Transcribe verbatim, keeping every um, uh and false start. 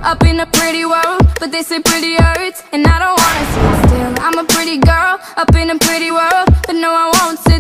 up in a pretty world, but they say pretty hurts, and I don't wanna sit still. I'm a pretty girl up in a pretty world, but no, I won't sit